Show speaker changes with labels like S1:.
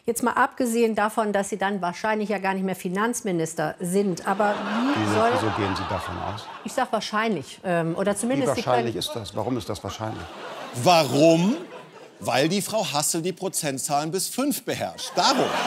S1: Jetzt mal abgesehen davon, dass Sie dann wahrscheinlich ja gar nicht mehr Finanzminister sind. Aber
S2: Wieso gehen Sie davon aus?
S1: Ich sage wahrscheinlich. Oder zumindest
S2: Wie wahrscheinlich ist das? Warum ist das wahrscheinlich?
S3: Warum? Weil die Frau Hassel die Prozentzahlen bis 5 beherrscht. Darum.